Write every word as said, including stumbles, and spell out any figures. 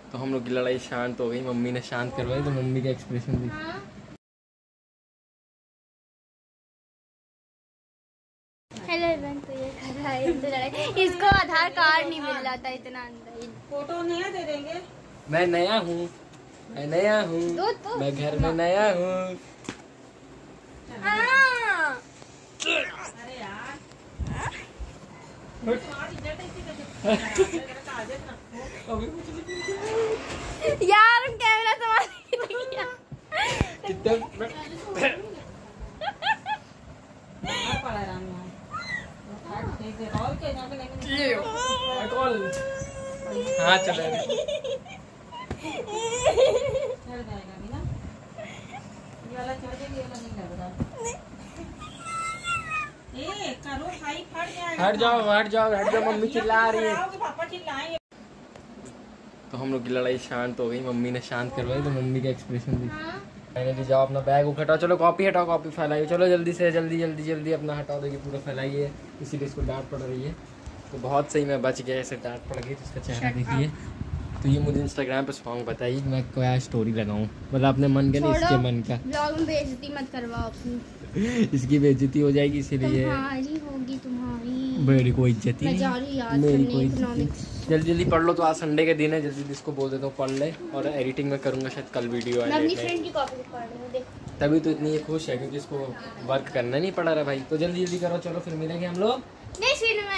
तो हम लोग की लड़ाई शांत हो गई, मम्मी ने शांत करवाई। तो मम्मी का एक्सप्रेशन दी। हेलो इवन, तो ये कर रहा है तो लड़ाई। इसको आधार कार्ड नहीं मिल रहा था इतना अंदर। फोटो नया दे देंगे। मैं नया हूँ, मैं नया हूँ, मैं घर में नया हूँ। अरे यार यार कैमरा संभाल हाँ चले हट जाओ हट जाओ हट जाओ, मम्मी चिल्ला रही है। तो हम लोग की लड़ाई शांत हो गई, मम्मी ने शांत करवाई। तो मम्मी का एक्सप्रेशन दी। मैंने जाओ अपना बैग उठाओ, चलो कॉपी हटाओ, कॉपी फैलाइए, चलो जल्दी से जल्दी जल्दी जल्दी अपना हटाओ, देखिए पूरा फैलाइए। इसीलिए इसको डांट पड़ रही है। तो बहुत सही मैं बच गया, ऐसे डांट पड़ गई। तो इसका चेहरा देखिए। तो ये मुझे इंस्टाग्राम पे सॉन्ग बताइए मैं क्या स्टोरी लगाऊं, मतलब अपने मन का नहीं इसके मन का। ब्लॉग में बेइज्जती मत करवाओ अपनी। इसकी बेइज्जती हो जाएगी इसीलिए। तुम्हारी होगी तुम्हारी, मेरी कोई इज्जत ही नहीं, मेरी कोई जल्दी जल्दी पढ़ लो। तो आज संडे के दिन है, जल्दी जल्दी इसको बोल देता हूँ पढ़ ले। और एडिटिंग में करूँगा शायद कल वीडियो आए, तभी तो इतनी खुश है क्योंकि इसको वर्क करना नहीं पड़ा रहा भाई। तो जल्दी जल्दी करो, चलो फिर मिलेंगे हम लोग।